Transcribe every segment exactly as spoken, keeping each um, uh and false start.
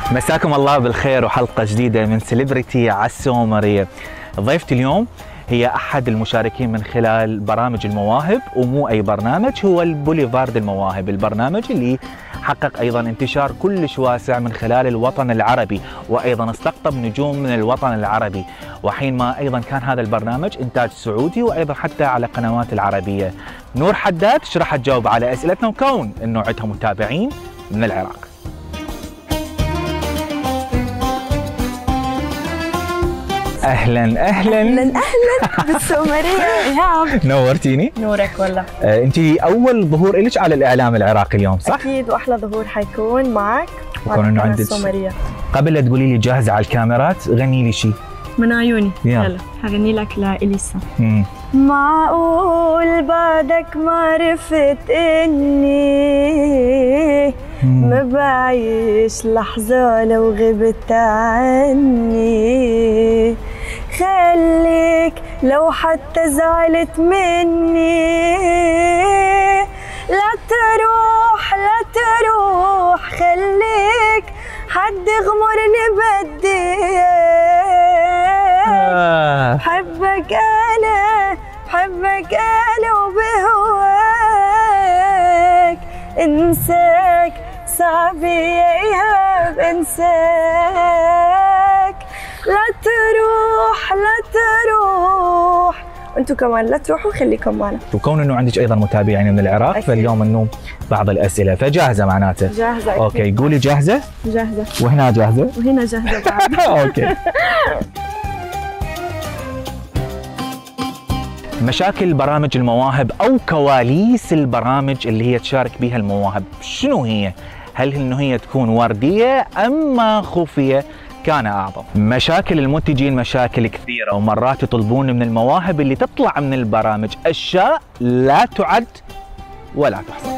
مساكم الله بالخير وحلقة جديدة من سيلبرتي على السومرية. ضيفتي اليوم هي أحد المشاركين من خلال برامج المواهب، ومو أي برنامج، هو البوليفارد المواهب، البرنامج اللي حقق أيضا انتشار كلش واسع من خلال الوطن العربي، وأيضا استقطب نجوم من الوطن العربي، وحين ما أيضا كان هذا البرنامج إنتاج سعودي وأيضا حتى على قنوات العربية. نور حداد ايش راح تجاوب على أسئلتنا، وكون إنه عندها متابعين من العراق. اهلا اهلا اهلا اهلا بالسومريه ايهاب. نورتيني. نورك والله. آه، انت اول ظهور لك على الاعلام العراقي اليوم، صح؟ اكيد، واحلى ظهور حيكون معك وكون انه عندك السومريه. قبل لا تقولي لي جاهزه على الكاميرات، غني لي شيء من عيوني. يلا, يلا هغني لك لإليسا. مم. معقول بعدك ما عرفت اني ما بعيش لحظة لو غبت عني، خليك لو حتى زعلت مني، لا تروح لا تروح، خليك حد يغمرني بدي. بحبك أنا بحبك أنا وبهواك، انساك صعب يا إيهاب انساك، لا تروح لا تروح، وانتم كمان لا تروحوا خليكم معنا. وكون انه عندك ايضا متابعين من العراق أكيد. فاليوم انه بعض الاسئله، فجاهزه معناته؟ جاهزه أكيد. اوكي قولي جاهزه؟ جاهزه. وهنا جاهزه؟ وهنا جاهزه بعد. اوكي. مشاكل برامج المواهب او كواليس البرامج اللي هي تشارك بها المواهب شنو هي؟ هل انه هي تكون ورديه ام خفيه؟ كان اعظم. مشاكل المنتجين مشاكل كثيره، ومرات يطلبون من المواهب اللي تطلع من البرامج اشياء لا تعد ولا تحصى.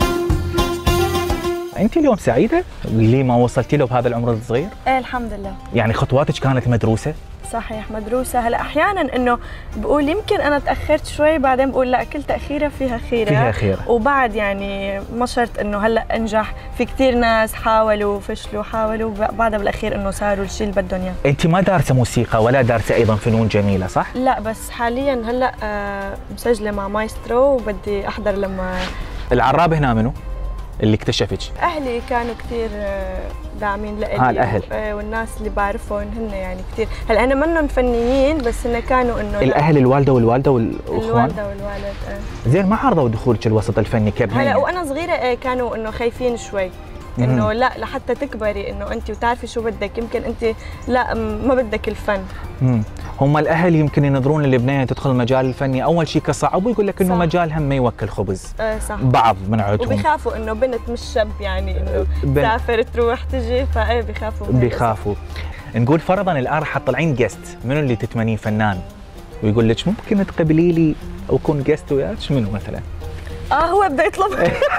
انت اليوم سعيده اللي ما وصلتي له بهذا العمر الصغير؟ ايه الحمد لله. يعني خطواتك كانت مدروسه؟ صحيح مدروسة. هلا أحياناً إنه بقول يمكن أنا تأخرت شوي، بعدين بقول لا كل تأخيرة فيها خيرة. فيها خيرة. وبعد يعني ما شرط إنه هلا أنجح، في كثير ناس حاولوا فشلوا حاولوا بعدها بالأخير إنه صاروا الشيء اللي بدهم إياه. أنت ما دارسة موسيقى ولا دارسة أيضاً فنون جميلة، صح؟ لا بس حالياً هلا آه مسجلة مع مايسترو وبدي أحضر لما. العراب هنا منو؟ اللي اكتشفك؟ اهلي كانوا كثير داعمين لإلي. ها الاهل والناس اللي بعرفهم هن يعني كثير، هلا انا منهم فنيين بس هن كانوا انه الاهل، الوالده والوالده والاخوان. الوالده والوالد. اه زين، ما عرضوا دخولك الوسط الفني كبنيه؟ هلا وانا صغيره ايه كانوا انه خايفين شوي، انه لا لحتى تكبري انه انت وتعرفي شو بدك، يمكن انت لا ما بدك الفن. امم هم الاهل يمكن ينظرون البنيه تدخل المجال الفني اول شيء كصعب، ويقول لك انه مجال هم ما يوكل خبز. ايه صح. بعض من عندهم وبيخافوا انه بنت مش شاب، يعني انه تسافر تروح تجي، فايه بيخافوا بيخافوا. نقول فرضا الان راح تطلعين جيست، منو اللي تتمنين فنان ويقول لك ممكن تقبلي لي او اكون جيست وياك؟ منو مثلا؟ اه هو بده يطلب.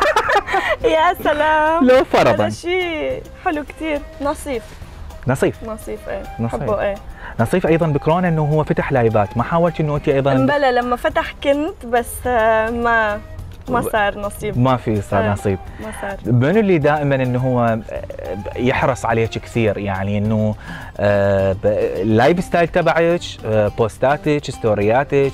يا سلام. لو فرضا هذا شيء حلو كثير. نصيف. نصيف. نصيف ايه. نصيف. حبه ايه. نصيف ايضا بكورونا انه هو فتح لايفات، ما حاولتي انه انت ايضا؟ بلا لما فتح كنت، بس ما ما صار نصيب. ما في صار آه. نصيب. ما صار. منو اللي دائما انه هو يحرص عليك كثير، يعني انه اللايف ستايل تبعك، بوستاتك، ستورياتك،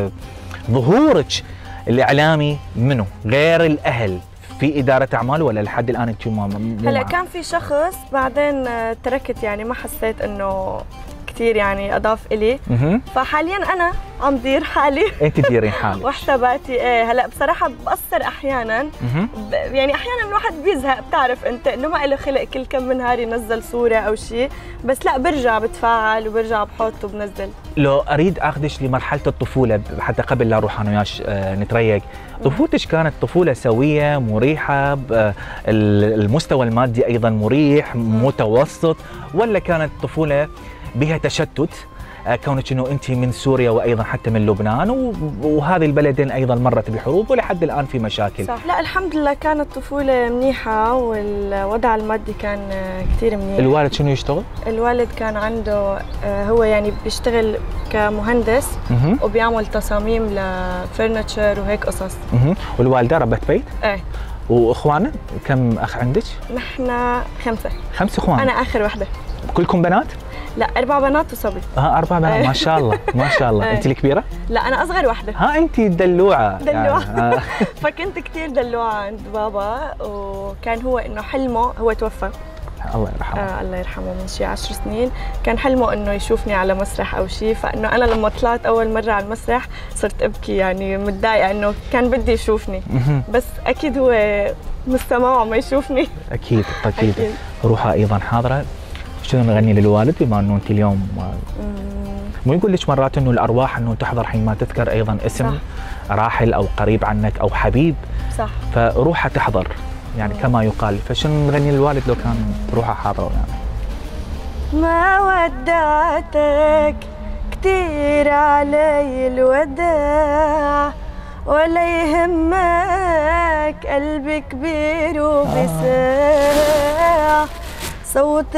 ظهورك الاعلامي، منو غير الاهل في إدارة أعمال ولا لحد الآن أنتم ما؟ هلا كان في شخص بعدين تركت، يعني ما حسيت إنه كثير يعني أضاف إلي، فحالياً أنا عم دير حالي. أنت تديرين حالك وحساباتي. إيه هلا بصراحة بقصر أحياناً، ب... يعني أحياناً الواحد بيزهق، بتعرف أنت إنه ما له خلق كل كم من نهار ينزل صورة أو شيء، بس لا برجع بتفاعل وبرجع بحط وبنزل. لو أريد أخذك لمرحلة الطفولة حتى قبل لا نروح أنا وياك نتريق، طفولتك كانت طفولة سوية مريحة، المستوى المادي أيضاً مريح متوسط، ولا كانت طفولة بها تشتت كونك انه انت من سوريا وايضا حتى من لبنان، وهذه البلدين ايضا مرت بحروب ولحد الان في مشاكل؟ صح. لا الحمد لله كانت طفوله منيحه، والوضع المادي كان كثير منيح. الوالد شنو يشتغل؟ الوالد كان عنده هو يعني بيشتغل كمهندس وبيعمل تصاميم لفرنتشر وهيك قصص. والوالده ربة بيت؟ ايه. واخوانك كم اخ عندك؟ نحن خمسه. خمس اخوان؟ انا اخر وحده. كلكم بنات؟ لا اربع بنات وصبي. اه اربع بنات ما شاء الله ما شاء الله. انت الكبيره؟ لا انا اصغر وحده. ها انت دلوعه دلوعه يعني. فكنت كثير دلوعه عند بابا، وكان هو انه حلمه، هو توفى الله يرحمه. آه الله يرحمه من شي عشر سنين، كان حلمه انه يشوفني على مسرح او شيء، فانه انا لما طلعت اول مره على المسرح صرت ابكي يعني متضايقه انه كان بدي يشوفني، بس اكيد هو مستمع ما يشوفني. اكيد اكيد, أكيد. روحها ايضا حاضره. شنو نغني للوالد بما انه انت اليوم مو يقول لك مرات انه الارواح انه تحضر حين ما تذكر ايضا اسم صح. راحل او قريب عنك او حبيب صح، فروحها تحضر يعني مم. كما يقال، فشنو نغني للوالد لو كان روحها حاضره يعني؟ ما ودعتك كثير علي الوداع، ولا يهمك قلبي كبير وبساع، صوت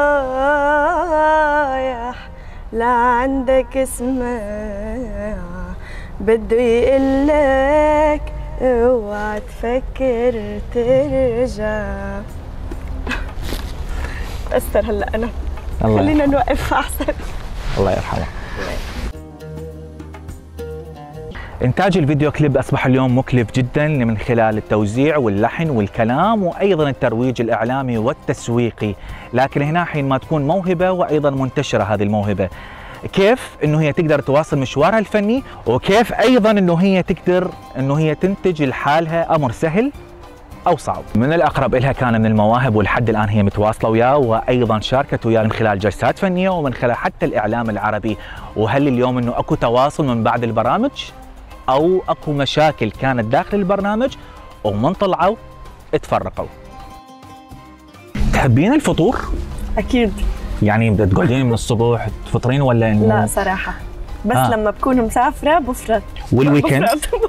رايح لعندك اسمع، بده يقلك اوعى تفكر ترجع. تأثر هلا انا، خلينا نوقف احسن. الله يرحمه. إنتاج الفيديو كليب أصبح اليوم مكلف جدا من خلال التوزيع واللحن والكلام وأيضا الترويج الإعلامي والتسويقي، لكن هنا حين ما تكون موهبة وأيضا منتشرة هذه الموهبة، كيف إنه هي تقدر تواصل مشوارها الفني، وكيف أيضا إنه هي تقدر إنه هي تنتج لحالها، أمر سهل أو صعب. من الأقرب إلها كان من المواهب ولحد الآن هي متواصلة وياه، وأيضا شاركت وياه من خلال جلسات فنية ومن خلال حتى الإعلام العربي. وهل اليوم إنه أكو تواصل من بعد البرامج؟ أو أكو مشاكل كانت داخل البرنامج ومن طلعوا اتفرقوا؟ تحبين الفطور؟ أكيد. يعني بدك تقعدين من الصبح تفطرين ولا إنه؟ لا صراحة بس آه. لما بكون مسافرة بفطر. والويكند؟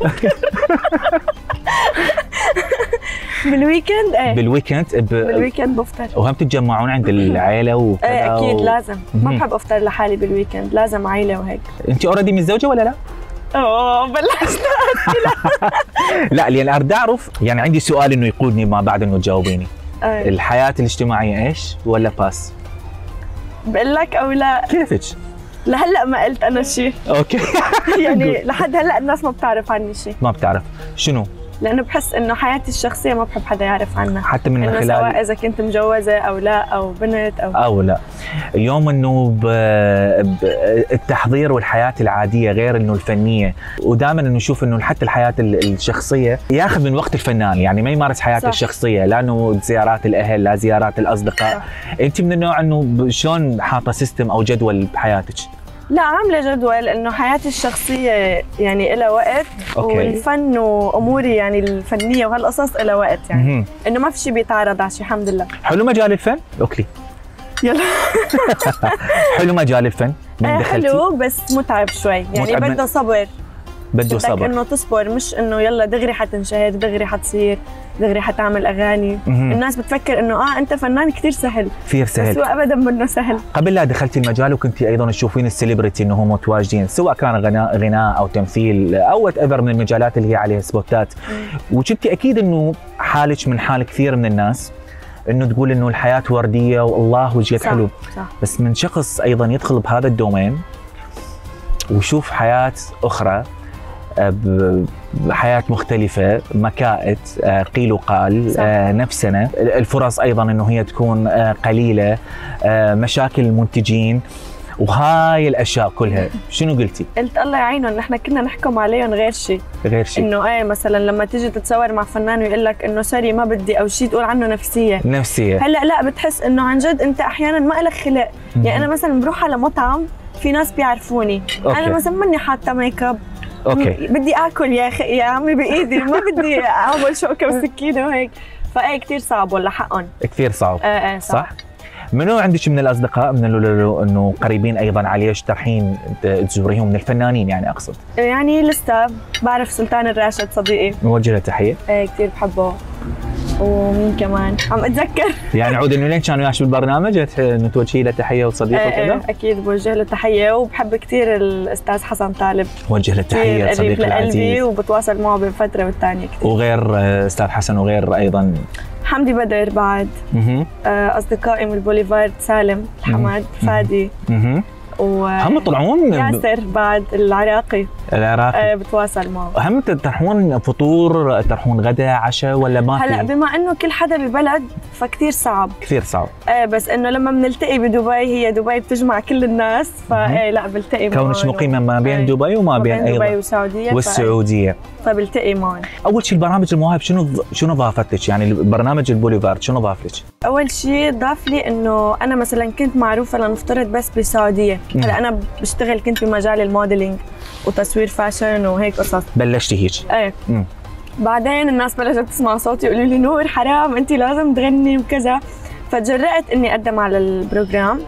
بالويكند ايه بالويكند ب... بالويكند بفطر. وهم تتجمعون عند العيلة وكذا؟ ايه أكيد و... لازم، ما مم. بحب أفطر لحالي بالويكند، لازم عيلة وهيك. أنت أوريدي متزوجة ولا لا؟ اوه بلشنا لا لان اريد اعرف، يعني عندي سؤال انه يقودني ما بعد انه تجاوبيني. أي. الحياه الاجتماعيه ايش ولا باس؟ بقول لك او لا؟ كيفك؟ لهلا ما قلت انا شيء. اوكي يعني لحد هلا الناس ما بتعرف عني شيء. ما بتعرف شنو؟ لانه بحس انه حياتي الشخصيه ما بحب حدا يعرف عنها، حتى من خلال سواء اذا كنت مجوزه او لا او بنت او او لا. اليوم انه ب... ب... التحضير والحياه العاديه غير انه الفنيه، ودائما انه نشوف انه حتى الحياه الشخصيه ياخذ من وقت الفنان، يعني ما يمارس حياته صح. الشخصيه، لانه زيارات الاهل، لا زيارات الاصدقاء. صح. انت من النوع انه شلون حاطه سيستم او جدول بحياتك؟ لا عامله جدول انه حياتي الشخصيه يعني لها وقت، أوكي. والفن واموري يعني الفنيه وهالقصص لها وقت، يعني انه ما في شيء بيتعارض على شيء. الحمد لله. حلو مجال الفن؟ اوكي يلا حلو مجال الفن من دخلتي؟ حلو بس متعب شوي، يعني بده صبر. بده صبر انه تصبر، مش انه يلا دغري حتنشهر، دغري حتصير، دغري حتعمل اغاني. مم. الناس بتفكر انه اه انت فنان كثير سهل، كثير سهل، بس هو ابدا منه سهل. قبل لا دخلتي المجال وكنتي ايضا تشوفين السليبرتي انه هم متواجدين، سواء كان غناء غناء او تمثيل او وات ايفر من المجالات اللي هي عليها سبوتات، وشفتي اكيد انه حالك من حال كثير من الناس انه تقول انه الحياه ورديه والله وجهك حلو، صح. بس من شخص ايضا يدخل بهذا الدومين ويشوف حياه اخرى، بحياة مختلفة، مكائد، قيل وقال، صح. نفسنا، الفرص أيضا أنه هي تكون قليلة، مشاكل المنتجين وهاي الأشياء كلها. شنو قلتي؟ قلت الله يعينهم، نحن كنا نحكم عليهم غير شيء غير شيء انه ايه مثلا لما تيجي تتصور مع فنان ويقول لك انه سوري ما بدي او شيء تقول عنه نفسيه نفسيه. هلا لا بتحس انه عن جد انت احيانا ما لك خلق. يعني انا مثلا بروح على مطعم في ناس بيعرفوني، أوكي. انا مثلا ماني حاطه ميك اب، اوكي بدي اكل يا اخي يا عمي بايدي، ما بدي اعمل شوكه وسكينه وهيك، فايه كثير صعب والله حقهم كثير صعب. اه اه صح, صح؟ منو عندك من الاصدقاء من انه قريبين ايضا عليش ترحين تزوريهم من الفنانين يعني اقصد؟ يعني لسه بعرف سلطان الراشد صديقي، نوجه له تحيه. ايه كثير بحبه. ومين كمان عم اتذكر. يعني عود انه لين كان وياش بالبرنامج انه توجهي له تحيه وصديقه وكذا؟ اكيد بوجه له تحيه، وبحب كثير الاستاذ حسن طالب، وجه له تحيه صديقي العزيز، وبتواصل معه بين فتره والثانيه كثير. وغير استاذ حسن وغير ايضا حمدي بدر بعد، اصدقائي من البوليفارد سالم الحمد فادي هم طلعون ياسر بعد العراقي العراقي أه بتواصل معه. هم تطرحون فطور، تطرحون غداء عشاء ولا ما في؟ هلا بما انه كل حدا ببلد فكتير صعب كثير صعب. ايه بس انه لما بنلتقي بدبي، هي دبي بتجمع كل الناس، فايه لا بلتقي معهم. كونش مقيمه ما بين دبي وما بين ايضا دبي والسعوديه والسعوديه فبلتقي معهم. اول شيء البرامج المواهب شنو شنو ضافت لك؟ يعني برنامج البوليفارد شنو ضاف لك؟ اول شيء ضاف لي انه انا مثلا كنت معروفه لنفترض بس بالسعوديه، هلا انا بشتغل كنت بمجال الموديلينج وتصوير فاشن وهيك قصص. بلشتي هيك؟ ايه مم. بعدين الناس بلشت تسمع صوتي يقولوا لي نور حرام انت لازم تغني وكذا، فتجرأت اني اقدم على البروجرام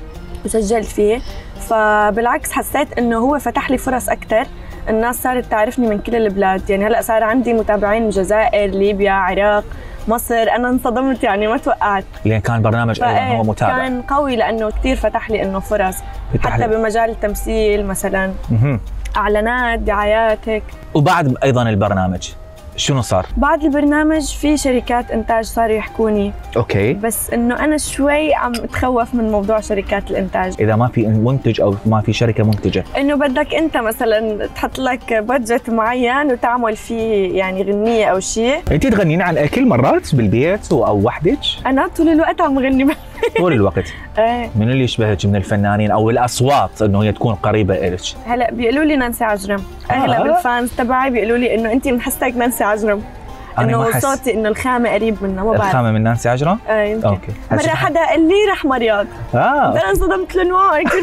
وسجلت فيه. فبالعكس حسيت انه هو فتح لي فرص اكثر، الناس صارت تعرفني من كل البلاد، يعني هلا صار عندي متابعين من الجزائر، ليبيا، عراق، مصر. انا انصدمت يعني ما توقعت، لان كان برنامج ايضا هو متابع، كان قوي لانه كثير فتح لي انه فرص حتى لي. بمجال التمثيل مثلا، مه. اعلانات، دعايات هيك. وبعد ايضا البرنامج شنو صار؟ بعد البرنامج في شركات انتاج صاروا يحكوني، اوكي، بس انه انا شوي عم اتخوف من موضوع شركات الانتاج. اذا ما في منتج او ما في شركه منتجه، انه بدك انت مثلا تحط لك بادجت معين وتعمل فيه يعني غنيه او شيء. انت تغنين عن اكل مرات بالبيت او وحدك؟ انا طول الوقت عم غني طول الوقت. ايه من اللي يشبهك من الفنانين او الاصوات انه هي تكون قريبه الك؟ هلا بيقولوا لي نانسي عجرم، اغلب آه. الفانز تبعي بيقولوا لي انه انت بنحسك نانسي عجرم، انه صوتي انه الخامه قريب منها. ما بعرف الخامه من نانسي عجرم؟ اه يمكن. اوكي. مره حدا قال لي رحمه رياض، اه انا انصدمت لانه كثير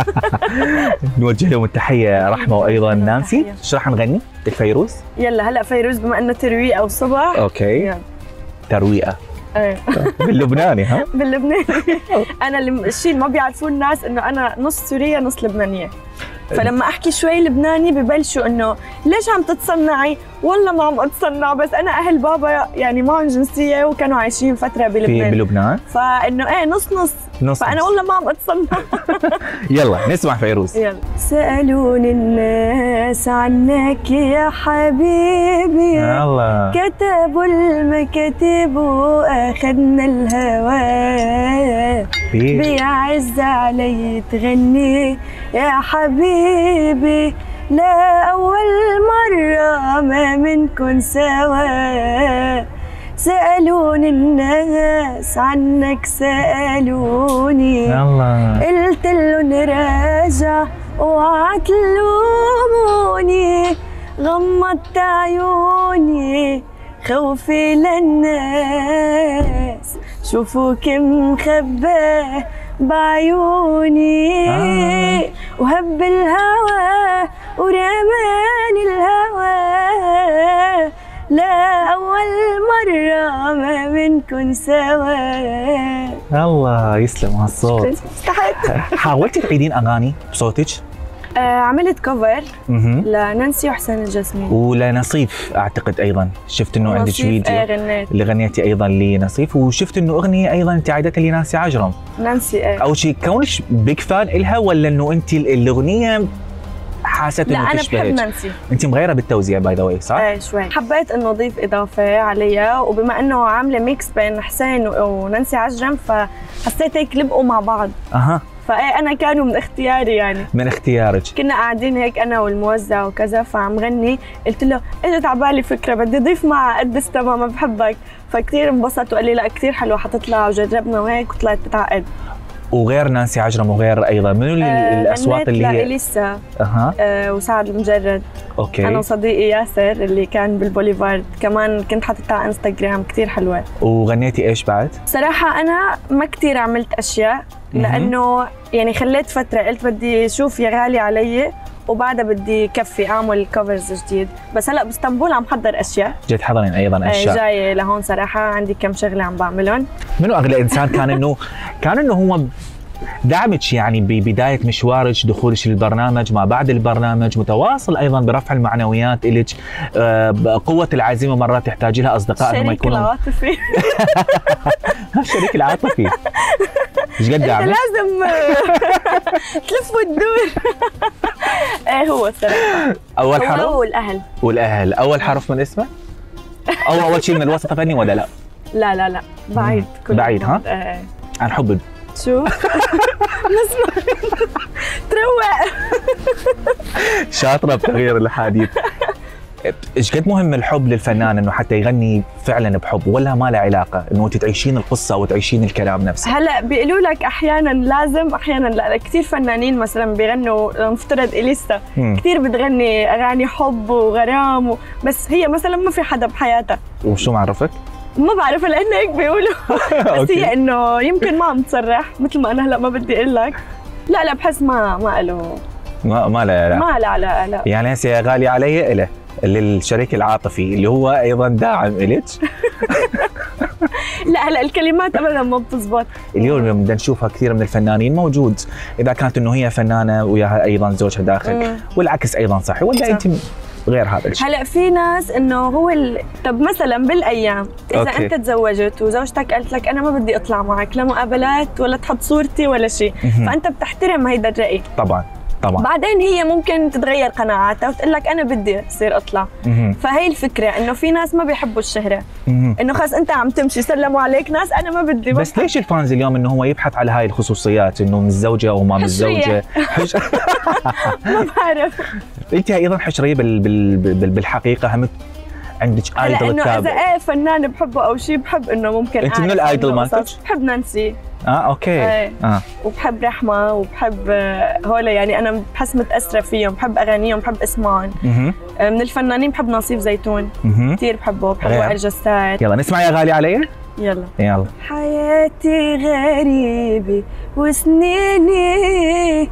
بحبها. نوجه لهم التحيه رحمه وايضا نانسي. ايش راح نغني؟ فيروز؟ يلا هلا فيروز بما انه ترويقه وصبح. اوكي يلا. ترويقه ايه باللبناني ها؟ باللبناني. انا اللي الشيء اللي ما بيعرفوه الناس انه انا نص سوريه نص لبنانيه، فلما احكي شوي لبناني ببلشوا انه ليش عم تتصنعي؟ والله ما عم اتصنع، بس انا اهل بابا يعني معهم جنسيه وكانوا عايشين فتره بلبنان. في بلبنان؟ فانه ايه نص نص, نص فانا نص. والله ما عم اتصنع. يلا نسمع فيروز. يلا. سالوني الناس عنك يا حبيبي، الله كتبوا المكاتب واخذنا الهوى، بيعز علي تغني يا حبيبي، لا أول مرة ما منكن سوا، سألوني الناس عنك سألوني، الله قلت لهم راجع وعتلوموني، غمضت عيوني خوفي للناس، شوفوا كم مخباه بعيوني، آه. وهب الهوى ورماني الهوى، لا أول مرة ما منكن سوا. الله يسلم هالصوت. حاولتي تعيدين أغاني بصوتك؟ آه عملت كفر لنانسي وحسين الجسمي ولنصيف اعتقد ايضا، شفت انه عندك فيديو ايه غنيت اللي غنيتي ايضا لنصيف، وشفت انه اغنيه ايضا انت عايدتها لنانسي عجرم. نانسي ايه اول شيء كونش بيج فان الها ولا انه انت الاغنيه حاسه انه تشبهك؟ لا انا بحب نانسي. انت مغيره بالتوزيع باي ذا واي صح؟ ايه شوي، حبيت انه اضيف اضافه عليها، وبما انه عامله ميكس بين حسين ونانسي عجرم فحسيت هيك لبقوا مع بعض. اها فايه انا كانوا من اختياري، يعني من اختيارك. كنا قاعدين هيك انا والموزع وكذا، فعم غني قلت له اجت على بالي فكره بدي اضيف معها قدس تماما بحبك، فكتير انبسط وقال لي لا كتير حلوه حتطلع، وجربنا وهيك وطلعت بتعقد. وغير نانسي عجرم وغير ايضا منو آه الاصوات اللي هي؟ اليسا اها آه وسعد المجرد. اوكي. انا وصديقي ياسر اللي كان بالبوليفارد كمان كنت حاطتها على انستغرام كثير حلوه. وغنيتي ايش بعد؟ صراحه انا ما كثير عملت اشياء لانه يعني خليت فتره قلت بدي اشوف يا غالي علي، وبعدها بدي كفي اعمل كفرز جديد، بس هلا باسطنبول عم حضر اشياء. جيت حضرين ايضا اشياء؟ جاي لهون صراحه عندي كم شغله عم بعملهم. منو اغلى انسان كان انه كان انه هو دعمك يعني ببدايه مشوارك، دخولك للبرنامج، ما بعد البرنامج، متواصل ايضا برفع المعنويات الك، آه قوه العزيمه مرات تحتاج لها اصدقاء انهم يكونوا العاطفي. الشريك العاطفي ايش قد دعمك؟ لازم تلف وتدور. ايه هو صراحه اول حرف والاهل والاهل اول حرف من اسمه او اول شيء من الوسط الفني ولا لا؟ لا لا لا بعيد. كل بعيد ها؟ ايه عن حب. شو نسمع تروق. شاطره بتغيير الحديث. ايش قد مهم الحب للفنان انه حتى يغني فعلا بحب، ولا ما له علاقه انه تعيشين القصه او تعيشين الكلام نفسه؟ هلا بيقولوا لك احيانا لازم احيانا لا. كثير فنانين مثلا بيغنوا، مفترض اليسا كثير بتغني اغاني حب وغرام و... بس هي مثلا ما في حدا بحياتها. وشو معرفك؟ ما بعرف لانه هيك بيقولوا. بس هي انه يمكن ما عم تصرح مثل ما انا هلا ما بدي اقول لك. لا لا بحس ما ما له ما ما له لا ما له علاقه. لا يعني هسه يا غالي علي له للشريك العاطفي اللي هو ايضا داعم الك. لا هلا الكلمات ابدا ما بتزبط. اليوم بدنا نشوفها كثير من الفنانين موجود، اذا كانت انه هي فنانه وياها ايضا زوجها داخل مم. والعكس ايضا صحيح، ولا انت غير هذا الشيء؟ هلا في ناس انه هو ال... طب مثلا بالايام اذا أوكي. انت تزوجت وزوجتك قالت لك انا ما بدي اطلع معك لا مقابلات ولا تحط صورتي ولا شيء، فانت بتحترم هيدا الراي طبعا طبعا. بعدين هي ممكن تتغير قناعاتها وتقول لك انا بدي اصير اطلع. مم. فهي الفكره انه في ناس ما بيحبوا الشهره، انه خلص انت عم تمشي سلموا عليك ناس انا ما بدي. بس ليش الفانز اليوم انه هو يبحث على هاي الخصوصيات انه متزوجه او ما متزوجه؟ حش... ما بعرف. انت ايضا حشريه بال... بال... بال... بالحقيقه هم عندك ايدل تتابع؟ انه اذا ايه فنان بحبه او شيء بحب انه ممكن. انت من الايدل مالتك؟ بحب نانسي. اه اوكي. ايه. اه وبحب رحمه وبحب هولا، يعني انا بحس متاثره فيهم، بحب اغانيهم، بحب اسمعهم. من الفنانين بحب نصيف زيتون كثير بحبه، بحب وائل جسار. يلا نسمع يا غالي علي. يلا يلا. حياتي غريبة وسنيني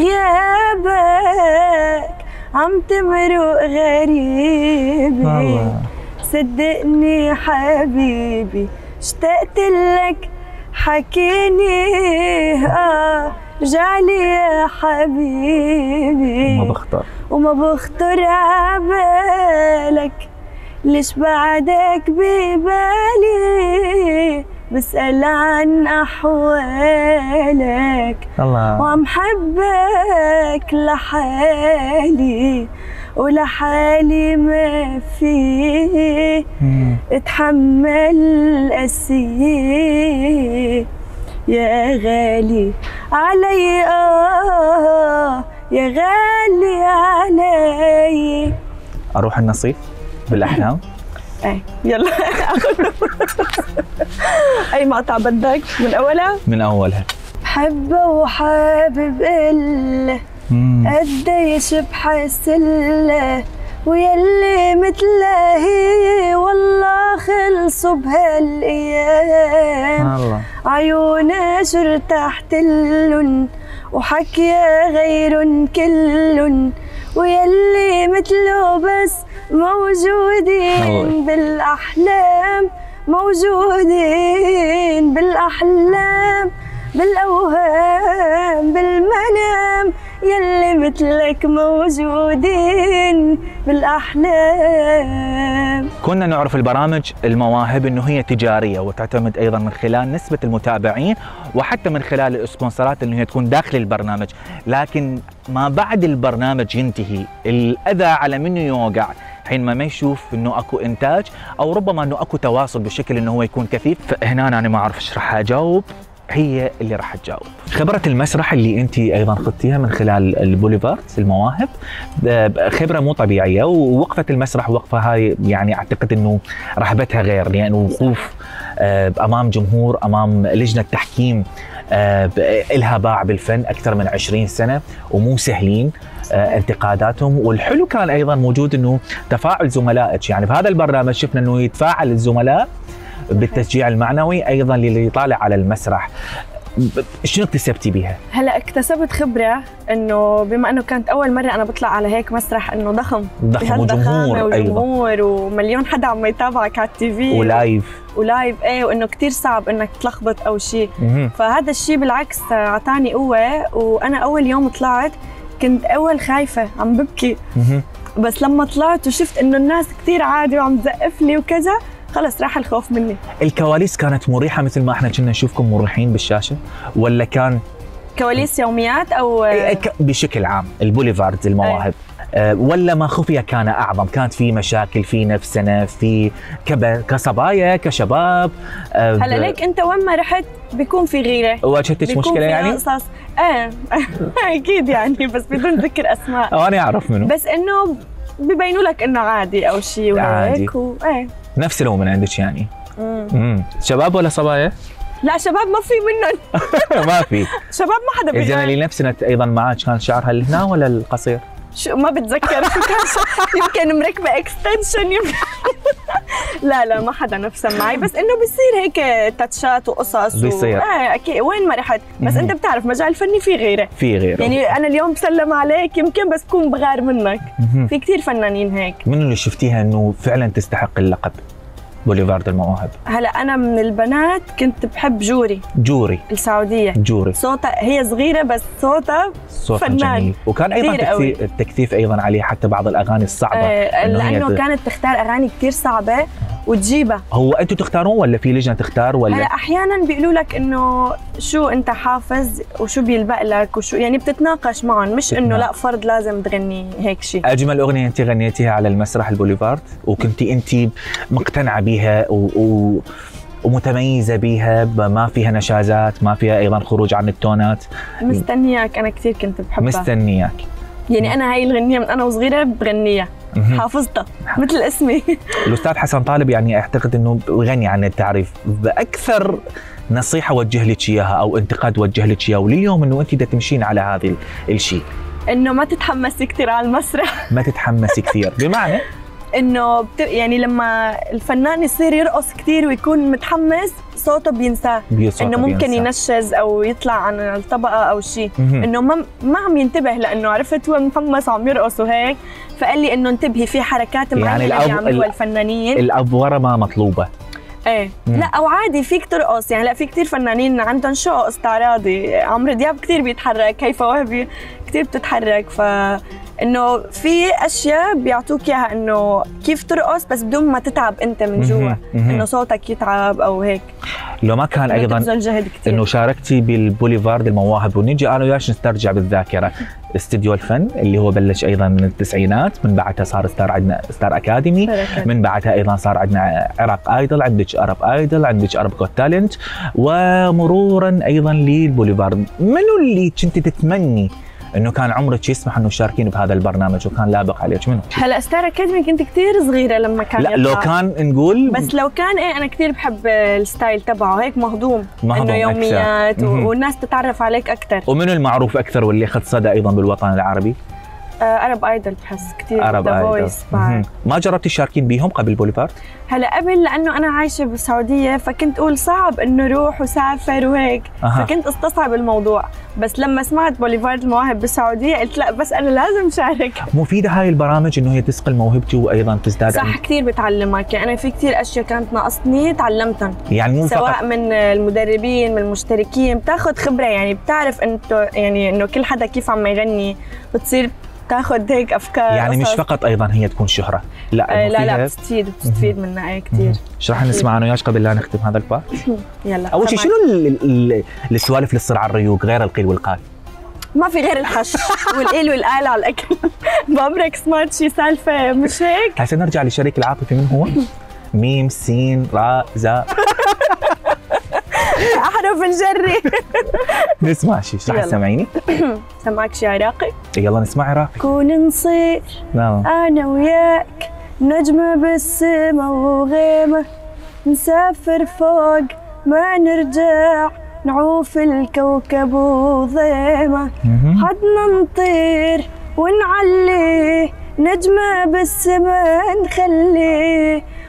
بغيابك عم تمرق غريبة، صدقني حبيبي اشتقت لك حكيني اه رجعلي يا حبيبي، ما بختار وما بخطر عبالك ليش بعدك ببالي، بسأل عن أحوالك الله، وعم حبك لحالي ولحالي ما في اتحمل قسي يا غالي علي، آه يا غالي علي. أروح النصيف بالأحلام؟ ايه يلا. أي مقطع بدك من أولها؟ من أولها. بحبه وحابب إله قديش بحسله، ويلي مثله هي والله خلصوا بهالأيام، الله عيونه شو ارتحت لن وحكيا غيرن كلن، ويلي مثله بس موجودين بالأحلام، موجودين بالأحلام بالأوهام بالمنام، يلي مثلك موجودين بالأحلام. كنا نعرف البرامج المواهب انه هي تجاريه وتعتمد ايضا من خلال نسبه المتابعين وحتى من خلال السبونسرات انه هي تكون داخل البرنامج، لكن ما بعد البرنامج ينتهي الاذى على منه يوقع حينما ما يشوف انه اكو انتاج او ربما انه اكو تواصل بشكل انه هو يكون كثيف. فهنا انا ما اعرف ايش راح اجاوب، هي اللي راح تجاوب. خبرة المسرح اللي انت ايضا خضتيها من خلال البوليفارد المواهب خبرة مو طبيعية، ووقفة المسرح وقفة هاي يعني اعتقد انه رهبتها غير، لانه يعني وقوف امام جمهور امام لجنة تحكيم إلها باع بالفن اكثر من عشرين سنة ومو سهلين انتقاداتهم. والحلو كان ايضا موجود انه تفاعل زملائك، يعني في هذا البرنامج شفنا انه يتفاعل الزملاء بالتشجيع المعنوي ايضا للي يطالع على المسرح. شنو اكتسبتي بيها؟ هلا اكتسبت خبره انه بما انه كانت اول مره انا بطلع على هيك مسرح انه ضخم ضخم وجمهور وجمهور أيضا. ومليون حدا عم يتابعك على التي في ولايف ولايف ايه وانه كثير صعب انك تلخبط او شيء. فهذا الشيء بالعكس اعطاني قوه. وانا اول يوم طلعت كنت اول خايفه عم ببكي بس لما طلعت وشفت انه الناس كثير عادي وعم تزقف لي وكذا خلص راح الخوف مني. الكواليس كانت مريحه مثل ما احنا كنا نشوفكم مريحين بالشاشه ولا كان كواليس يوميات او بشكل عام البوليفارد المواهب أه ولا ما خفي كان اعظم؟ كانت في مشاكل في نفسنا في كصبايا كشباب أه هلا ليك انت وين ما رحت بيكون في غيره واجهتك مشكله يعني؟ قصص ايه اكيد يعني بس بدون ذكر اسماء او انا اعرف منه بس انه ببينوا لك انه عادي او شيء وهيك و... ايه نفس لو من عندك يعني. امم شباب ولا صبايا؟ لا شباب ما في منهم ما في شباب ما حدا بيغير. اللي نفسنا ايضا معك كان شعرها الهنا ولا القصير؟ شو ما بتذكر شو كان يمكن مركبه اكستنشن يمكن لا لا ما حدا نفسه معي بس انه بصير هيك تاتشات وقصص بيصير و... ايه اكيد وين ما رحت بس انت بتعرف مجال الفني في غيره في غيره يعني انا اليوم بسلم عليك يمكن بس بكون بغار منك. في كثير فنانين هيك. من اللي شفتيها انه فعلا تستحق اللقب بوليفارد المواهب؟ هلا انا من البنات كنت بحب جوري جوري السعوديه. جوري صوتها هي صغيره بس صوتها صوتها فنان جميل وكان ايضا تكثيف, التكثيف ايضا عليه حتى بعض الاغاني الصعبه آه لانه كانت تختار اغاني كثير صعبه وتجيبها. هو انتم تختارون ولا في لجنه تختار ولا؟ هلا احيانا بيقولوا لك انه شو انت حافظ وشو بيلبق لك وشو يعني بتتناقش معهم مش انه لا فرض لازم تغني هيك شيء. اجمل اغنيه انت غنيتيها على المسرح البوليفارد وكنتي انت مقتنعه بيها و... و... ومتميزه بيها ما فيها نشازات ما فيها ايضا خروج عن التونات؟ مستنياك انا كثير كنت بحبها. مستنياك يعني انا هاي الغنيه من انا وصغيره بغنيها حافظتها مثل اسمي. الاستاذ حسن طالب يعني اعتقد انه غني عن التعريف باكثر نصيحه وجه لك اياها او انتقاد وجه لك اياه ولليوم انه انت بدك تمشين على هذا الشيء انه ما تتحمسي كثير على المسرح. ما تتحمسي كثير بمعنى انه بت... يعني لما الفنان يصير يرقص كثير ويكون متحمس صوته بينساه انه ممكن بينسى. ينشز او يطلع عن الطبقه او شيء انه ما ما عم ينتبه لانه عرفت هو محمس وعم يرقص وهيك فقال لي انه انتبهي في حركات معينه يعني بيعملوها الفنانين الافوره ما مطلوبه. ايه مم. لا او عادي فيك ترقص يعني. لا في كثير فنانين عندهم شو استعراضي. عمرو دياب كثير بيتحرك هيفا وهبي كثير بتتحرك ف انه في اشياء بيعطوك اياها انه كيف ترقص بس بدون ما تتعب انت من جوا انه صوتك يتعب او هيك. لو ما كان ايضا انه شاركتي بالبوليفارد المواهب ونجي انا وياش نسترجع بالذاكره استديو الفن اللي هو بلش ايضا من التسعينات من بعدها صار ستار عندنا ستار اكاديمي من بعدها ايضا صار عندنا عراق ايدل عندك ارب ايدل عندك ارب جوت تالنت ومرورا ايضا للبوليفارد. منو اللي كنت تتمني انه كان عمرك يسمح انه تشاركين بهذا البرنامج وكان لابق عليك منه؟ هلا ستار اكاديمي كنت كثير صغيره لما كان لا يطلع. لو كان نقول بس لو كان ايه انا كثير بحب الستايل تبعه هيك مهضوم, مهضوم انه يوميات والناس تتعرف عليك اكثر. ومنو المعروف اكثر واللي اخذ صدى ايضا بالوطن العربي؟ ارب ايدل بحس كثير ارب ايدل. ما جربتي تشاركين بيهم قبل بوليفارد؟ هلا قبل لانه انا عايشه بالسعوديه فكنت اقول صعب انه روح وسافر وهيك أه. فكنت استصعب الموضوع بس لما سمعت بوليفارد المواهب بالسعوديه قلت لا بس انا لازم شارك. مفيده هاي البرامج انه هي تسقل موهبتي وايضا تزداد صح كثير بتعلمك يعني. انا في كثير اشياء كانت ناقصني تعلمتهم يعني مو سواء فقط من المدربين من المشتركين بتاخذ خبره يعني بتعرف انت يعني انه كل حدا كيف عم يغني بتصير تاخذ هيك افكار يعني قصص. مش فقط ايضا هي تكون شهره لا آه لا لا بتستفيد بتستفيد منها ايه كثير. شو راح نسمع انا وياك قبل لا نختم هذا البارت؟ يلا اول شيء شنو السوالف اللي تصير على الريوق غير القيل والقال؟ ما في غير الحش والقيل والقال على الاكل. بعمرك سمعت شيء سالفه مش هيك؟ هسه نرجع للشريك العاطفي من هو؟ ميم سين راء زاء احرف الجري. نسمع شيء رح تسمعيني؟ سمعك شيء عراقي؟ يلا نسمع عراقي. كون نصير نعم انا وياك نجمه بالسما وغيمه نسافر فوق ما نرجع نعوف الكوكب وظيمه حدنا نطير ونعلي نجمه بالسما نخلي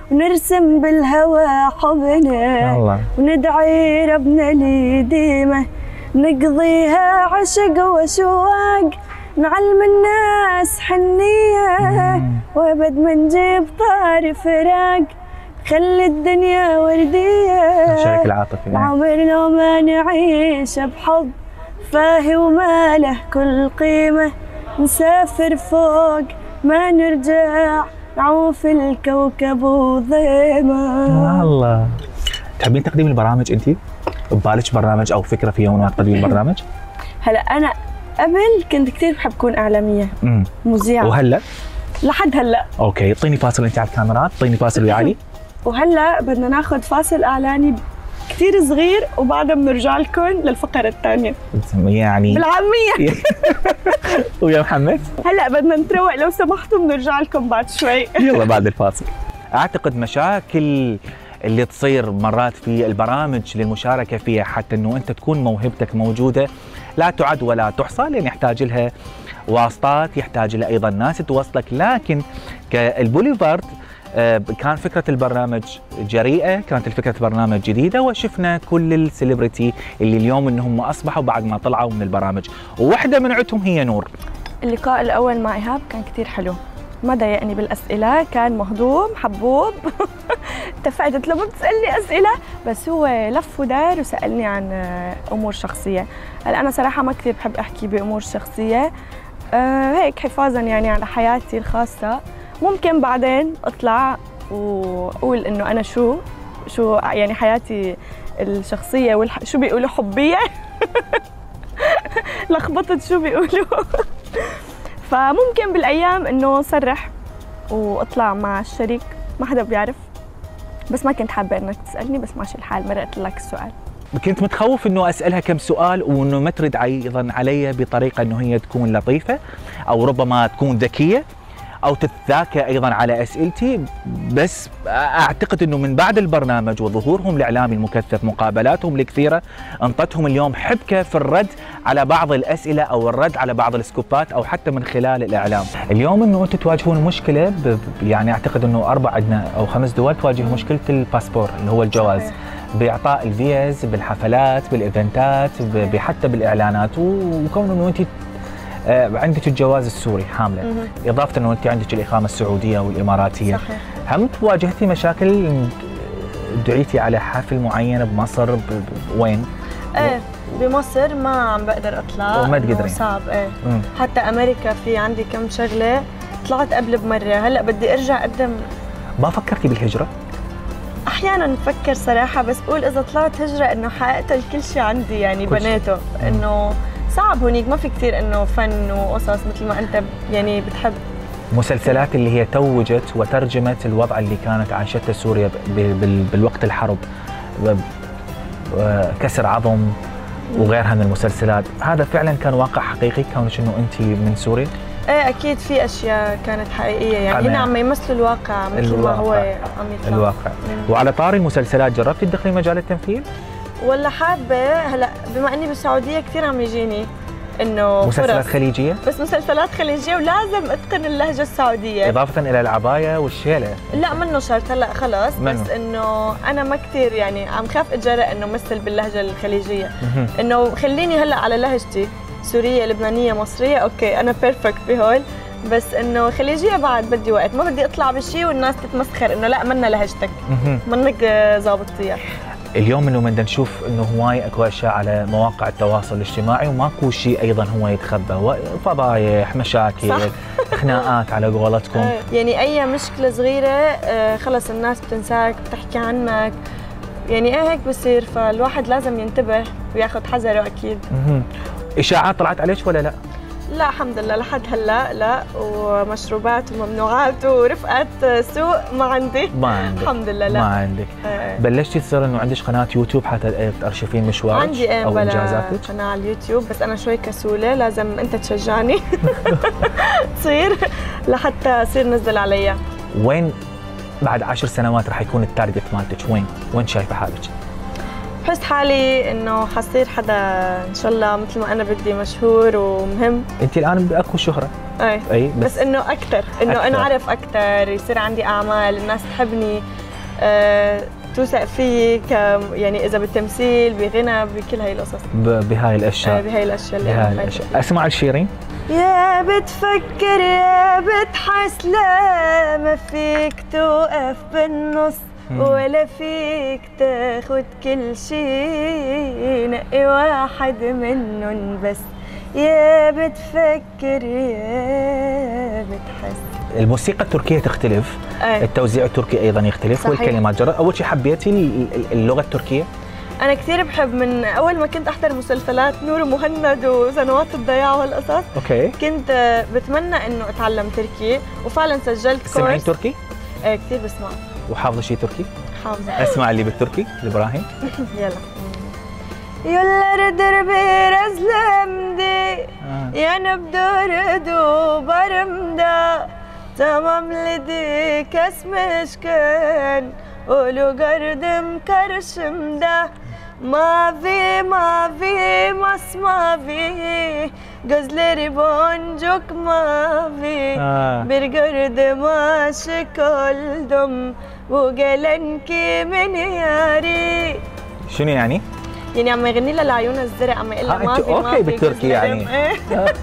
ونرسم بالهوى حبنا الله. وندعي ربنا لديمه نقضيها عشق وشواق نعلم الناس حنية وابد ما نجيب طار فراق خلي الدنيا وردية شريك العاطفي عمرنا ما نعيش بحب فاهي وما له كل قيمة نسافر فوق ما نرجع نعوف الكوكب وظيمة. الله. تحبين تقديم البرامج انت؟ ببالك برنامج او فكره في يوم ما تقدمين برنامج؟ هلا انا قبل كنت كثير بحب اكون اعلاميه امم مذيعه. وهلا؟ لحد هلا. اوكي، اعطيني فاصل انت على الكاميرات، اعطيني فاصل ويا علي. وهلا بدنا ناخذ فاصل اعلاني كثير صغير وبعدها بنرجع لكم للفقره الثانيه. يعني بالعاميه. ويا محمد؟ هلا بدنا نتروق لو سمحتوا بنرجع لكم بعد شوي. يلا بعد الفاصل. اعتقد مشاكل اللي تصير مرات في البرامج للمشاركه فيها حتى انه انت تكون موهبتك موجوده لا تعد ولا تحصى، لان يحتاج لها واسطات، يحتاج لها ايضا ناس توصلك، لكن كالبوليفارد كان فكره البرنامج جريئه، كانت الفكره برنامج جديده، وشفنا كل السليبرتي اللي اليوم انهم اصبحوا بعد ما طلعوا من البرامج، وواحده منعتهم هي نور. اللقاء الاول مع ايهاب كان كثير حلو، ما ضايقني بالاسئله، كان مهضوم حبوب. اتفقت له ما بتسالني اسئله، بس هو لف ودار وسالني عن امور شخصيه. هلا انا صراحه ما كثير بحب احكي بامور شخصيه، أه هيك حفاظا يعني على حياتي الخاصه. ممكن بعدين اطلع واقول انه انا شو شو يعني حياتي الشخصيه والح... شو بيقولوا حبيه. لخبطت شو بيقولوا. فممكن بالايام انه صرح واطلع مع الشريك، ما حدا بيعرف، بس ما كنت حابه انك تسالني، بس ماشي الحال مرقت لك السؤال. كنت متخوف انه اسالها كم سؤال وانه ما ترد ايضا علي بطريقه انه هي تكون لطيفه او ربما تكون ذكيه او تتذاكى ايضا على اسئلتي، بس اعتقد انه من بعد البرنامج وظهورهم الاعلامي المكثف، مقابلاتهم الكثيره، انطتهم اليوم حبكه في الرد على بعض الاسئله او الرد على بعض السكوبات او حتى من خلال الاعلام. اليوم انه انتم تواجهون مشكله، يعني اعتقد انه اربع عندنا او خمس دول تواجه مشكله الباسبور اللي هو الجواز، باعطاء الفيز بالحفلات بالايفنتات حتى بالاعلانات، وكون انه انت عندك الجواز السوري حامله، مم. اضافه انه انت عندك الاقامه السعوديه والاماراتيه. صحيح. هم واجهتي مشاكل؟ دعيتي على حفل معين بمصر ب... وين؟ ايه بمصر ما عم بقدر اطلع، وما تقدرين؟ صعب. ايه مم. حتى امريكا في عندي كم شغله طلعت قبل بمره، هلا بدي ارجع اقدم. ما فكرتي بالهجره؟ احيانا بفكر صراحه، بس بقول اذا طلعت هجره انه حققت كل شيء عندي، يعني بناته انه صعب هونيك، ما في كثير انه فن وقصص مثل ما انت يعني بتحب. مسلسلات اللي هي توجت وترجمت الوضع اللي كانت عاشته سوريا بالوقت الحرب، كسر عظم وغيرها من المسلسلات، هذا فعلا كان واقع حقيقي كونك انه انت من سوريا؟ ايه اكيد في اشياء كانت حقيقيه، يعني هنا عم يمثلوا الواقع مثل الواقع. ما هو عم يطلع الواقع. مم. وعلى طاري المسلسلات، جربتي تدخلي مجال التمثيل؟ ولا حابه هلا بما اني بالسعوديه كثير عم يجيني انه مسلسلات خليجيه؟ بس مسلسلات خليجيه ولازم اتقن اللهجه السعوديه، اضافه الى العبايه والشيله. لا منه شرط هلا خلص، بس انه انا ما كثير يعني عم خاف اتجرأ انه مثل باللهجه الخليجيه، انه خليني هلا على لهجتي سوريه لبنانيه مصريه، اوكي انا بيرفكت بهول، بس انه خليجيه بعد بدي وقت، ما بدي اطلع بشيء والناس تتمسخر انه لا منا لهجتك، منك ظابطتيها. اليوم انه بدنا نشوف انه هواي اكو اشياء على مواقع التواصل الاجتماعي وماكو شيء ايضا هو يتخبى، فضايح، مشاكل، خناقات على قولتكم. يعني اي مشكله صغيره خلص الناس بتنساك، بتحكي عنك، يعني ايه هيك بصير، فالواحد لازم ينتبه وياخذ حذره اكيد. اشاعات طلعت عليك ولا لا؟ لا الحمد لله لحد هلا لا، ومشروبات وممنوعات ورفقات سوق ما عندي. ما عندك؟ الحمد لله لا. ما عندك. آه. بلشتي تصير انه عندك قناه يوتيوب حتى تارشفين مشوارك؟ عندي ايه او انجازاتك؟ قناه على اليوتيوب، بس انا شوي كسوله، لازم انت تشجعني تصير لحتى اصير نزل عليها. وين بعد عشر سنوات راح يكون التارجت مالتك؟ وين؟ وين شايفه حالك؟ بحس حالي انه حصير حدا ان شاء الله مثل ما انا بدي، مشهور ومهم. انت الان باكو شهره. اي, أي بس, بس انه اكثر، انه انعرف اكثر، يصير عندي اعمال، الناس تحبني، أه توثق فيي ك يعني اذا بالتمثيل بغنى بكل هاي القصص. بهاي الاشياء. أه بهاي الاشياء اللي بهاي الاشياء. اسمع الشيرين. يا بتفكر يا بتحس لا ما فيك توقف بالنص ولا فيك تاخد كل شي، نقي واحد منهم بس. يا بتفكر يا بتحس. الموسيقى التركية تختلف، أي. التوزيع التركي أيضا يختلف، صحيح. والكلمات جرى. أول شيء حبيتي اللغة التركية؟ أنا كثير بحب من أول ما كنت أحضر مسلسلات نور ومهند وسنوات الضياع وهالقصص. أوكي. كنت بتمنى إنه أتعلم تركي وفعلا سجلت كورس. تسمعين تركي؟ إيه كثير بسمع. وحافظة شيء تركي؟ حافظة. اسمع اللي بالتركي لإبراهيم. يلا. Yıllardır bir özlemdi آه. yanıp durdu barımda, tamamladı kesmişken ulu gördüm karşımda. Mavi mavi masmavi gözleri boncuk mavi, آه. bir gördüm aşık oldum, bu gelen kimin yari. شنو يعني؟ يعني عم يغني لها العيون الزرق، عم يقول لها آه، ما أنت في ما أوكي في بالتركي كذب. يعني. إيه.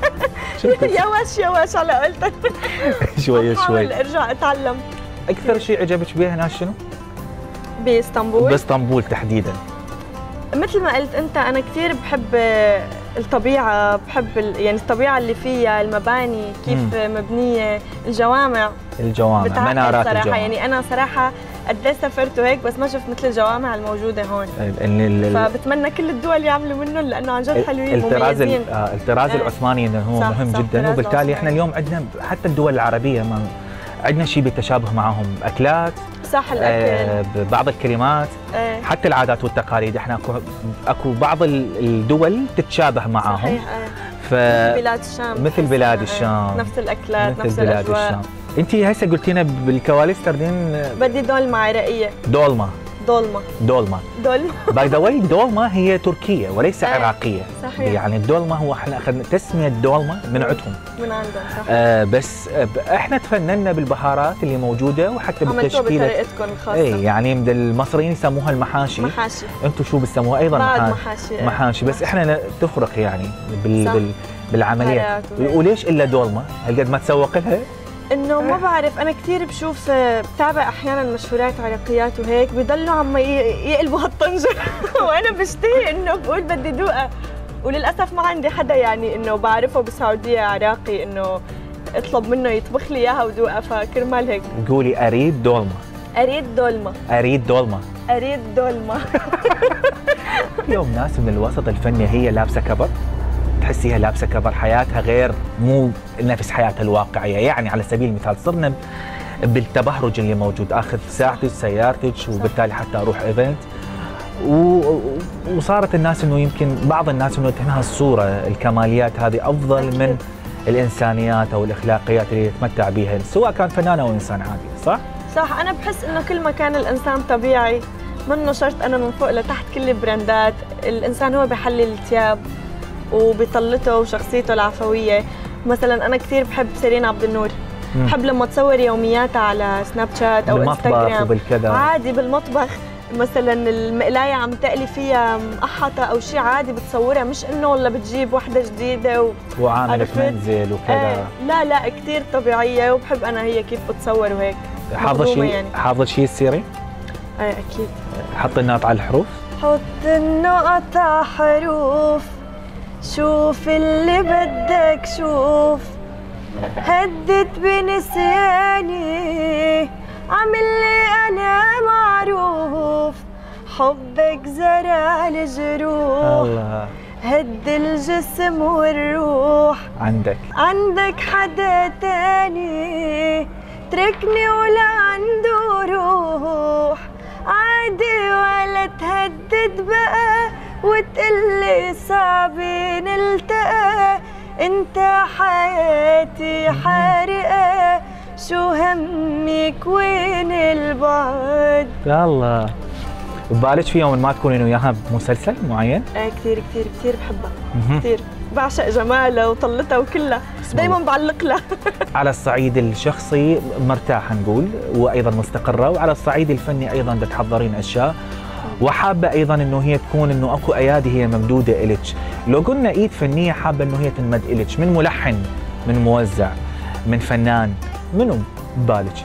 يواش يواش على قولتك. شوي شوي. بحاول ارجع اتعلم. أكثر شيء عجبك بها هناك شنو؟ باسطنبول؟ باسطنبول تحديدا. مثل ما قلت انت انا كثير بحب الطبيعه، بحب يعني الطبيعه اللي فيها، المباني كيف مم. مبنيه، الجوامع. الجوامع، منارات صراحه الجوامع. يعني انا صراحه قد ايه سافرت وهيك بس ما شفت مثل الجوامع الموجوده هون. فبتمنى كل الدول يعملوا منهم لانه عن جد حلوين مميزين. الطراز العثماني هو صح مهم صح جدا، وبالتالي احنا اليوم عندنا حتى الدول العربيه ما عندنا شيء بالتشابه معهم، اكلات صح، الاكل آه بعض الكلمات آه. حتى العادات والتقاليد، احنا اكو اكو بعض الدول تتشابه معاهم. صحيح. ف... مثل بلاد الشام، مثل بلاد الشام، نفس الاكلات، مثل نفس بلاد الاجواء. الشام. انت هسه قلتي لنا بالكواليس تردين بدي دولمة عراقيه. دولمه دولمة دولمه دولمة باي ذا واي. دولمه هي تركيه وليس آه. عراقيه. صحيح. يعني الدولمه هو احنا اخذنا تسميه الدولمه من عندهم، من عندهم صح. آه بس احنا تفننا بالبهارات اللي موجوده وحتى بالتشكيله بطريقتكم الخاصه. اي يعني المصريين يسموها المحاشي، محاشي. انتم شو بتسموها ايضا؟ بعد محاشي. محاشي بس احنا تفرق يعني بال بال بالعمليه. وليش الا دولمه؟ هالقد ما تسوق لها؟ انه ما بعرف، انا كثير بشوف بتابع احيانا مشهورات عراقيات وهيك بضلوا عم يقلبوا هالطنجره وانا بشتهي انه بقول بدي دوقها، وللاسف ما عندي حدا يعني انه بعرفه بالسعوديه عراقي انه اطلب منه يطبخ لي اياها ودوقها، فكرمال هيك قولي اريد دولمه. اريد دولمه. اريد دولمه. اريد دولمه. اليوم ناس من الوسط الفني هي لابسه كبر، تحسيها لابسه كبر، حياتها غير مو نفس حياتها الواقعيه. يعني على سبيل المثال صرنا بالتبهرج اللي موجود، اخذ ساعتك سيارتك وبالتالي حتى اروح ايفنت، وصارت الناس انه يمكن بعض الناس انه تهمها الصوره الكماليات هذه افضل أكيد. من الانسانيات او الاخلاقيات اللي يتمتع بها سواء كان فنان او انسان عادي. صح؟ صح. انا بحس انه كل ما كان الانسان طبيعي، منه شرط انا من فوق لتحت كل البراندات، الانسان هو بحلل الثياب وبيطلته وشخصيته العفويه. مثلا انا كثير بحب سيرين عبد النور، بحب لما تصور يومياتها على سناب شات او انستغرام وبالكذا عادي بالمطبخ، مثلا المقلايه عم تقلي فيها مقحطه او شيء عادي بتصورها، مش انه والله بتجيب وحده جديده و... وعامله منزل وكذا. آه لا لا كثير طبيعيه، وبحب انا هي كيف بتصور وهيك. حافظه شيء يعني. حافظه شيء السيري؟ ايه اكيد. حط النقط على الحروف. حط النقط على حروف، شوف اللي بدك شوف، هدت بنسياني عمل لي انا معروف، حبك زرع الجروح الله، هد الجسم والروح، عندك عندك حدا تاني تركني ولا عنده روح، عادي ولا تهدد بقى وتقلي صعب نلتقى، انت حياتي حارقة، شو همك وين البعد. الله، ببالك في يوم ما تكونين وياها بمسلسل معين؟ ايه كثير كثير كثير بحبها كثير، بعشق جمالها وطلتها وكلها، دائما بعلق لها. على الصعيد الشخصي مرتاحه نقول، وايضا مستقره، وعلى الصعيد الفني ايضا تحضرين اشياء، وحابه ايضا انه هي تكون انه اكو ايادي هي ممدوده الك. لو قلنا ايد فنيه حابه انه هي تنمد الك، من ملحن، من موزع، من فنان، منو ببالك؟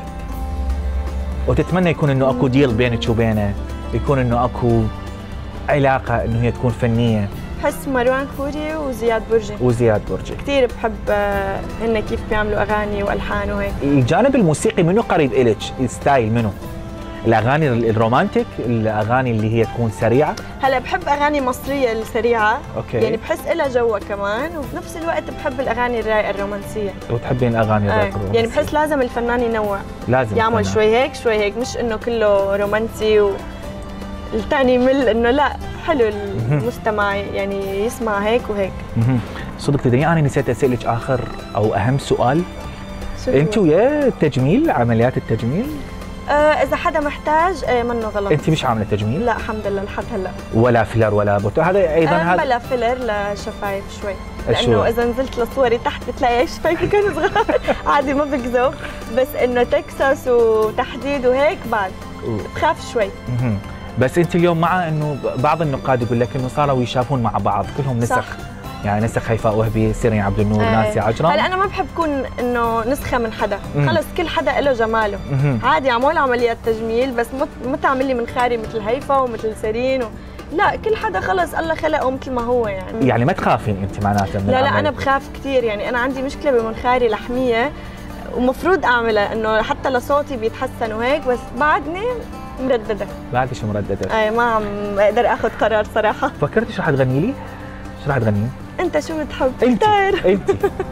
وتتمنى يكون انه اكو ديل بينك وبينه، يكون انه اكو علاقه انه هي تكون فنيه. بحس مروان خوري وزياد برجي. وزياد برجي كثير بحب هن كيف بيعملوا اغاني والحان وهيك. الجانب الموسيقي منو قريب الك؟ الستايل منو؟ الاغاني الرومانتيك، الاغاني اللي هي تكون سريعه؟ هلا بحب اغاني مصريه السريعه، اوكي، يعني بحس لها جوها كمان، وبنفس الوقت بحب الاغاني الرايقه الرومانسيه. وتحبين الاغاني الرايقه الرومانسيه؟ يعني بحس لازم الفنان ينوع، لازم يعمل الفنان. شوي هيك شوي هيك، مش انه كله رومانسي والثاني يمل، انه لا، حلو المستمع يعني يسمع هيك وهيك. صدق تدري انا نسيت اسالك اخر او اهم سؤال، انت هو؟ ويا التجميل، عمليات التجميل؟ آه اذا حدا محتاج آه منه غلط. انت مش عامله تجميل؟ لا الحمد لله لحد هلا. ولا فيلر ولا بوتو؟ هذا ايضا آه هذا بلا فيلر لشفايف شوي، شوي. لانه اذا نزلت لصوري تحت بتلاقي شفايفي كانوا صغار عادي ما بكذب، بس انه تكساس وتحديد وهيك بعد بخاف شوي. مهم. بس انت اليوم مع انه بعض النقاد يقول لك انه صاروا يشافون مع بعض كلهم نسخ، صح. يعني نسخ هيفاء وهبي، سيرين عبد النور، آه. ناسي عجرم. هلا انا ما بحب كون انه نسخه من حدا، خلص كل حدا له جماله. مهم. عادي اعمل عمليات تجميل، بس ما تعمل لي منخاري مثل هيفا ومثل سيرين و... لا، كل حدا خلص الله خلقه مثل ما هو يعني. يعني ما تخافين انت معناته من لا لا العمل؟ انا بخاف كثير، يعني انا عندي مشكله بمنخاري لحميه ومفروض اعملها، انه حتى لصوتي بيتحسن وهيك، بس بعدني مردده. بعدش مردده؟ اي ما عم اقدر اخذ قرار صراحه. فكرتي شو راح تغني لي؟ شو راح تغني؟ انت شو بتحب؟ انت انت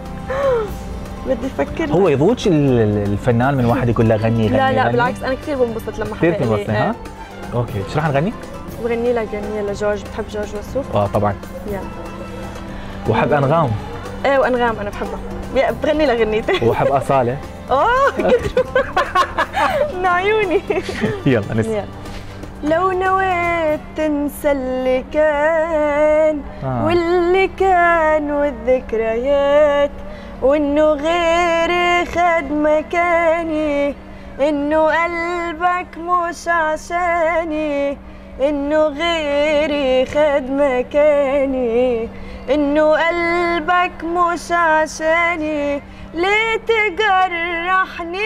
بدي افكر. هو يضوج الفنان من واحد يقول له غني غني؟ لا لا غني. بالعكس، انا كثير بنبسط لما حدا كثير تنبسطي ها؟ اوكي، شو راح نغني؟ بغني لك غنية لجورج، بتحب جورج وسوف؟ اه طبعا. يلا. وحب انغام. ايه وانغام انا بحبها، بغني لها غنيتين. وحب اصاله. اوه كتر من عيوني. يلا نسمع. لو نويت تنسى اللي كان آه. واللي كان والذكريات، وانه غيري خد مكاني، انه قلبك مش عشاني، انه غيري خد مكاني، انه قلبك مش عشاني، ليه تجرحني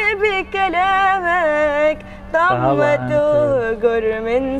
بكلامك؟ طب ما تهجر من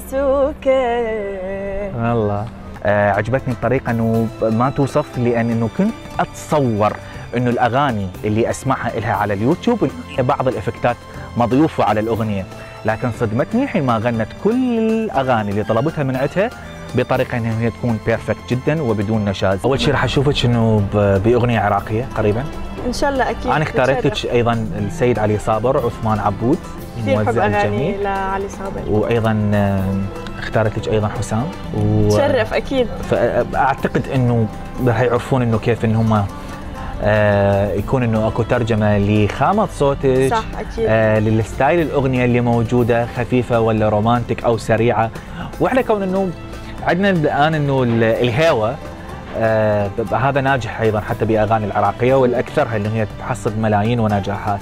سكان. والله آه عجبتني الطريقه انه ما توصف، لان انه كنت اتصور انه الاغاني اللي اسمعها لها على اليوتيوب بعض الافكتات مضيوفه على الاغنيه، لكن صدمتني حينما غنت كل الاغاني اللي طلبتها من عندها بطريقه انها هي تكون بيرفكت جدا وبدون نشاز. اول شيء راح اشوفك انه باغنيه عراقيه قريبا ان شاء الله. اكيد انا اختاريت لك ايضا السيد علي صابر، عثمان عبود كثير بحب اغاني لعلي صابر، وايضا اختارت لك ايضا حسام و... تشرف اكيد. فاعتقد انه راح يعرفون انه كيف ان هم آه يكون انه اكو ترجمه لخامه صوتك، صح اكيد، آه للستايل الاغنيه اللي موجوده، خفيفه ولا رومانتك او سريعه. واحنا كون انه عندنا الان انه الهوى آه هذا ناجح ايضا حتى باغاني العراقيه، والاكثرها اللي هي تحصد ملايين ونجاحات.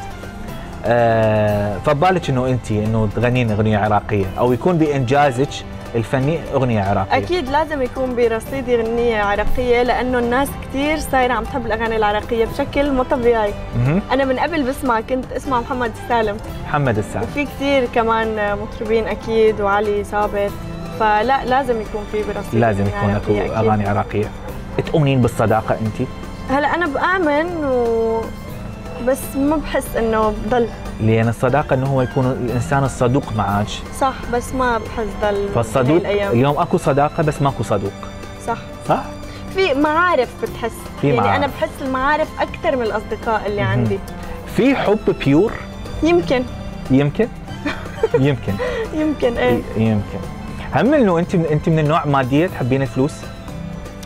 آه فبالك انه انت انه تغنين اغنيه عراقيه او يكون بانجازك الفني اغنيه عراقيه؟ اكيد لازم يكون برصيدي اغنيه عراقيه، لانه الناس كثير صايره عم تحب الاغاني العراقيه بشكل مو طبيعي. انا من قبل بسمع، كنت اسمع محمد السالم. محمد السالم. وفي كثير كمان مطربين اكيد، وعلي صابر، فلا لازم يكون في برصيدي لازم يكون اكو اغاني عراقيه. تؤمنين بالصداقه انت؟ هلا انا بآمن و بس ما بحس انه بضل، لان الصداقه انه هو يكون الانسان الصدوق معك. صح، بس ما بحس ضل. فالصدوق اليوم اكو صداقه بس ماكو صدوق. صح صح؟ في معارف بتحس، في يعني معارف. انا بحس المعارف اكثر من الاصدقاء اللي عندي. في حب بيور؟ يمكن يمكن يمكن يمكن ايه يمكن. هم انه انت انت من النوع ماديه تحبين الفلوس؟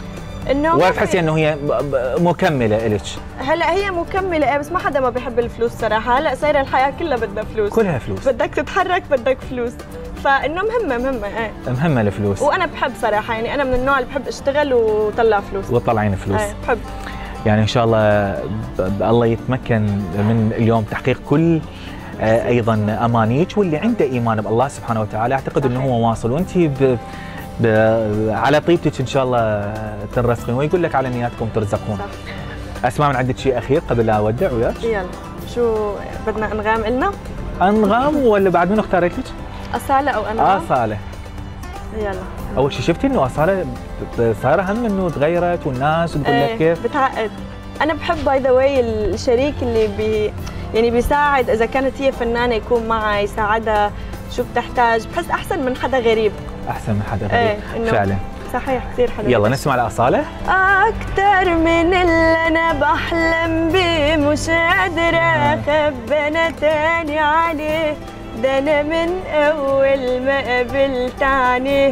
انه ولا تحسي انه هي ب- ب- مكمله الك؟ هلا هي مكمله ايه، بس ما حدا ما بيحب الفلوس صراحه. هلا صايره الحياه كلها بدها فلوس، كلها فلوس، بدك تتحرك بدك فلوس، فانه مهمه مهمه ايه. مهمه الفلوس. وانا بحب صراحه، يعني انا من النوع اللي بحب اشتغل وطلع فلوس وطلعين فلوس. ايه بحب. يعني ان شاء الله ب- ب- الله يتمكن من اليوم تحقيق كل آه، ايضا امانيك، واللي عنده ايمان بالله سبحانه وتعالى اعتقد انه هو واصل، وانت ب... ب... على طيبتك ان شاء الله تنرزقين، ويقول لك على نياتكم ترزقون. صح. اسماء، من عندك شيء اخير قبل لا اودع وياك؟ يلا شو بدنا انغام قلنا؟ انغام ولا بعد منو اختاريت لك؟ اصاله او انغام؟ اصاله. يلا. اول شيء شفتي انه اصاله ب- ب- صايره هم انه تغيرت والناس تقول لك ايه كيف؟ بتعقد. انا بحب باي ذا واي الشريك اللي بي يعني بيساعد، اذا كانت هي فنانه يكون معها يساعدها شو بتحتاج، بحس احسن من حدا غريب. احسن من حدا غريب. ايه إنه فعلا. صحيح كثير حلو. يلا نسمع لاصاله. أكتر من اللي أنا بحلم بيه، مش قادرة أخبي أنا تاني عليه، ده أنا من أول ما قابلت عينيه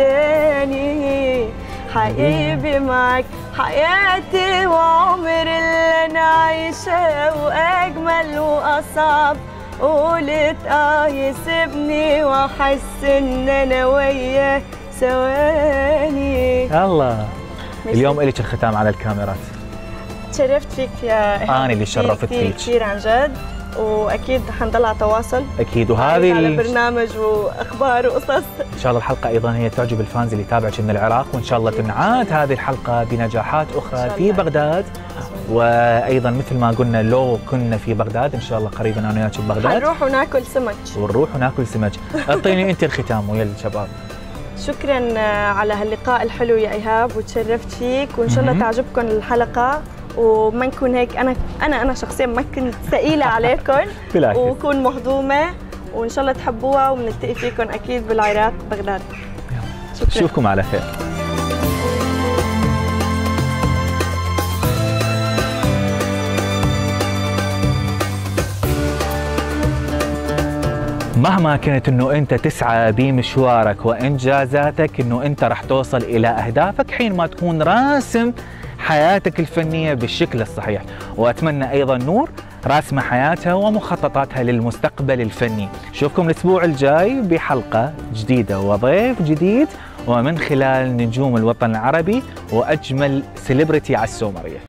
ناداني حبيبي معك حياتي وعمر اللي أنا عايشاه، وأجمل وأصعب قولت آه يسيبني وأحس إن أنا وياه ثواني. الله. اليوم الك الختام على الكاميرات. تشرفت فيك يا إيهاب. أنا اللي شرفت كثير فيك. كثير عن جد، واكيد حنضل على تواصل اكيد. وهذه على ال- برنامج واخبار وقصص. ان شاء الله الحلقه ايضا هي تعجب الفانز اللي يتابعك من العراق، وان شاء الله تنعاد هذه الحلقه بنجاحات اخرى في بغداد. وايضا مثل ما قلنا لو كنا في بغداد ان شاء الله قريبا انا وياك ببغداد حنروح وناكل سمك. ونروح وناكل سمك. اعطيني انت الختام ويا الشباب. شكرا على هاللقاء الحلو يا ايهاب، وتشرفت فيك، وان شاء الله تعجبكم الحلقه وما نكون هيك. انا انا انا شخصيا ما كنت ثقيله عليكم بالعكس. وكون مهضومه، وان شاء الله تحبوها، وبنلتقي فيكم اكيد بالعراق بغداد. شكرا. نشوفكم على خير. مهما كنت انه انت تسعى بمشوارك وانجازاتك، انه انت راح توصل الى اهدافك حين ما تكون راسم حياتك الفنيه بالشكل الصحيح. واتمنى ايضا نور راسمه حياتها ومخططاتها للمستقبل الفني. اشوفكم الاسبوع الجاي بحلقه جديده وضيف جديد، ومن خلال نجوم الوطن العربي واجمل سيلبرتي على السومريه.